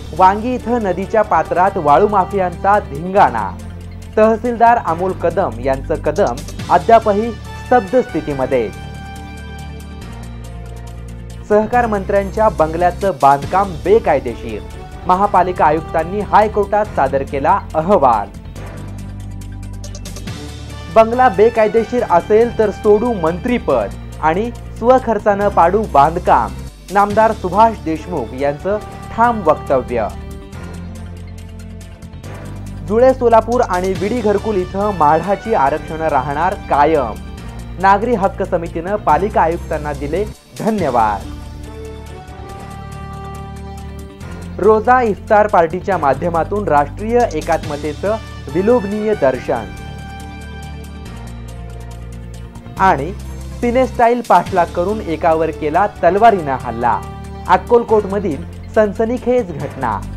वांगी इथं नदीच्या पात्रात वाळू माफियांचा धिंगाणा। तहसीलदार अमोल कदम यांचं कदम अद्यापही स्तब्ध स्थितीमध्ये। सहकार मंत्र्यांच्या बंगल्याचं बांधकाम बेकायदेशीर, महापालिका आयुक्तांनी हायकोर्टात सादर केला अहवाल। बंगला बेकायदेशीर असेल तर सोडू मंत्रीपद आणि स्वखर्चानं पाडू बांधकाम, नामदार सुभाष देशमुख यांचं ठाम वक्तव्य। जुळे सोलापूर आणि विडी घरकुल इथं माढाची आरक्षण राहणार कायम, नागरी हक्क समितीनं पालिका आयुक्तांना दिले धन्यवाद। रोजा इफ्तार पार्टीच्या माध्यमातून राष्ट्रीय एकात्मतेचं विलोभनीय दर्शन आणि सिनेस्टाईल पाठलाग करून एकावर केला तलवारीनं हल्ला, अक्कलकोटमधील सनसनीखेज घटना।